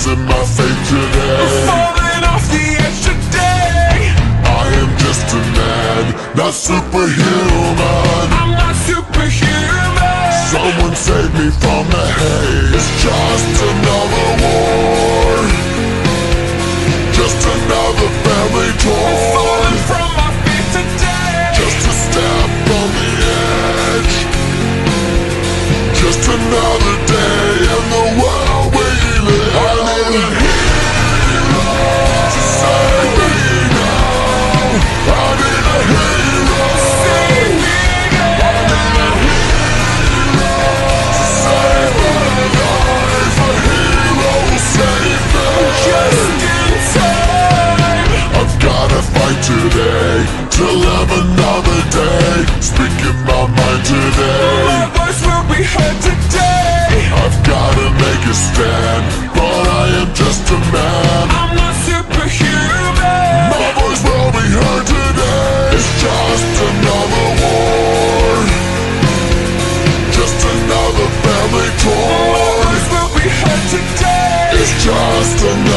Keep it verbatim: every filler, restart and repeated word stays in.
losing my faith today. I'm falling off the edge today. I am just a man, not superhuman. I'm not superhuman. Someone save me from the haze. It's just another war, just another family toy. I'm falling from my feet today. Just a step on the edge, just another day in the world we live. I need a hero to save me now. I need a hero to save me now. I need a hero to save my life. A hero will save me. Just in time. I've gotta fight today to live another day. Speaking my mind today. My voice will be heard today. I've gotta make a stand, but I am just a man. I'm not superhuman. My voice will be heard today. It's just another war, just another family My toy. voice will be heard today. It's just another